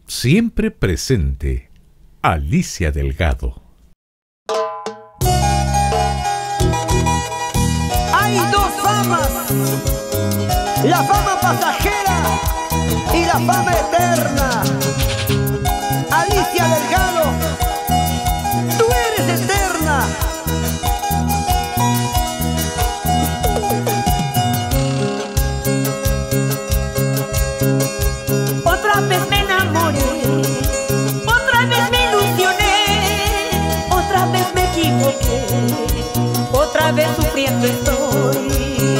Siempre presente, Alicia Delgado. Hay dos famas, la fama pasajera y la fama eterna. Alicia Delgado, tú eres eterna. Otra vez me enamoré, otra vez me ilusioné, otra vez me equivoqué, otra vez sufriendo estoy.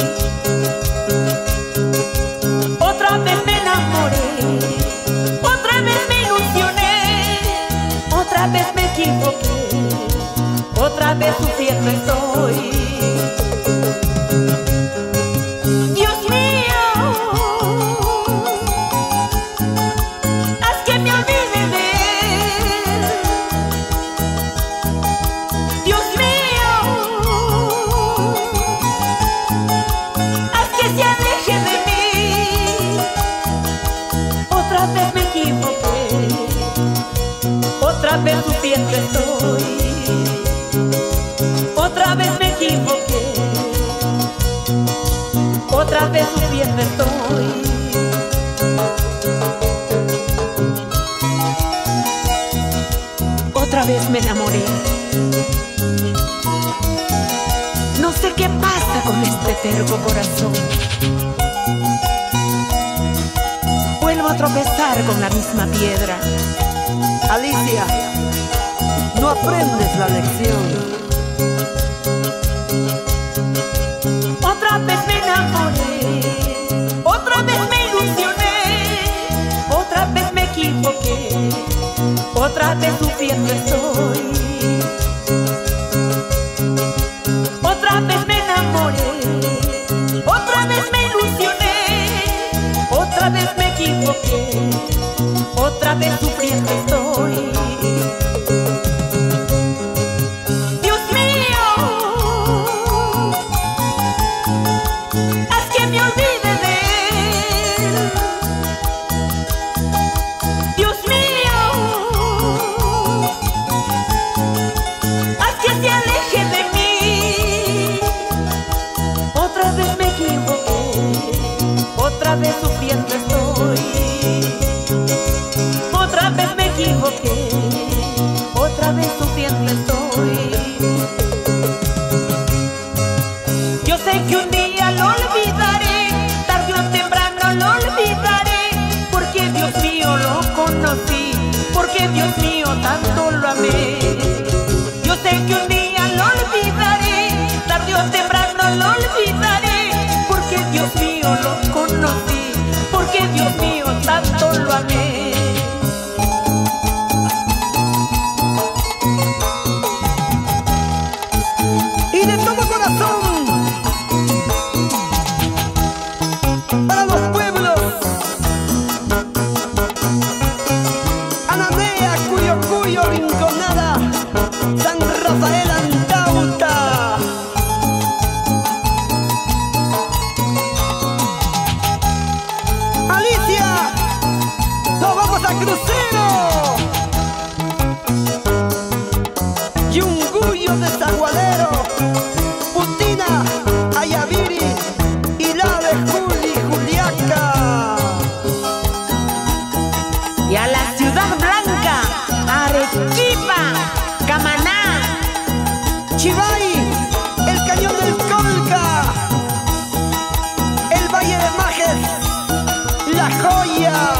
Otra vez me enamoré, otra vez me ilusioné, otra vez me equivoqué, otra vez sufriendo estoy. Dios mío, haz que me olvide de él. Dios mío, haz que se aleje de mí. Otra vez me equivoqué, otra vez sufriendo estoy. Otra vez me equivoqué, otra vez sufriendo estoy. Otra vez me enamoré. No sé qué pasa con este terco corazón. Vuelvo a tropezar con la misma piedra. Alicia, no aprendes la lección. Otra vez me enamoré, otra vez me ilusioné, otra vez me equivoqué, otra vez sufriendo estoy. Otra vez me enamoré, otra vez me ilusioné, otra vez me equivoqué, otra vez sufriendo estoy. Dios mío, haz que me olvide de él. Dios mío, haz que se aleje de mí. Otra vez me equivoqué, otra vez sufriendo estoy. Otra vez me equivoqué, otra vez sufriendo estoy. Yo sé que un día lo olvidaré, tarde o temprano lo olvidaré, porque Dios mío lo conocí, porque Dios mío tanto lo amé. Yo sé que un día lo olvidaré, tarde o temprano lo olvidaré, porque Dios mío lo conocí, porque Dios mío tanto lo amé. Y de todo corazón, para los pueblos, Anamea, Cuyo, Rinconada, San Rafael, Antauta. Alicia, nos vamos a crucero. Yunguyo de Zaguadero, Putina, Ayaviri y la de Juliaca. Y a la Ciudad Blanca, Arequipa, Camaná, Chivay, el Cañón del Colca, el Valle de Majes, La Joya.